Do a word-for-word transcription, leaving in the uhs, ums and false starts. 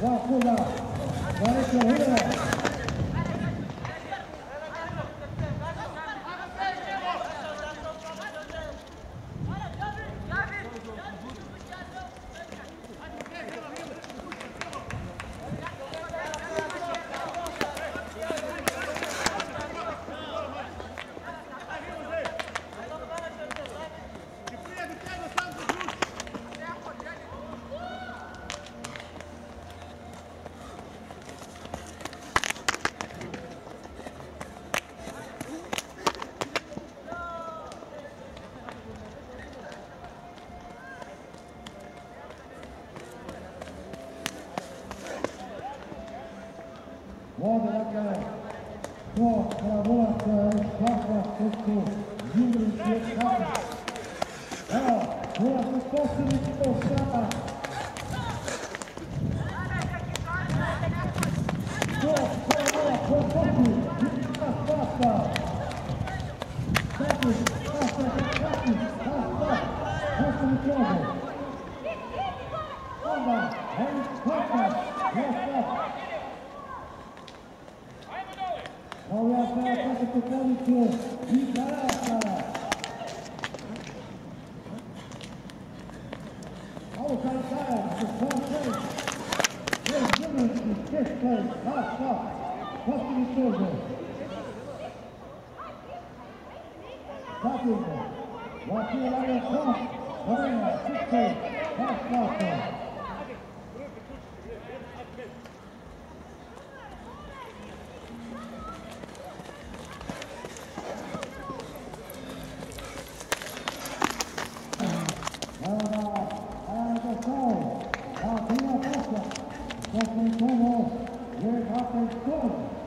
وكل ذلك هنا Voda dakle, to Kravovac šlapa Srpsku Juri Sječan. Evo, Voda se posljednji to šlapa. To Kravovac po potu, Jurika Spasa. Sati, Spasa, Sati, Spasa, Posljednji krogo. Onda, Henrik Kokas, Josip. Ovo je sada kako poziciju i Karasa. Ovo kada Karas se svačaj. Šest vrmenski, šest play, half stop. Posljednji krogo. Zatim, Vakil Lagos Kom, Morena, six play, half stop. Como, je, kako je to?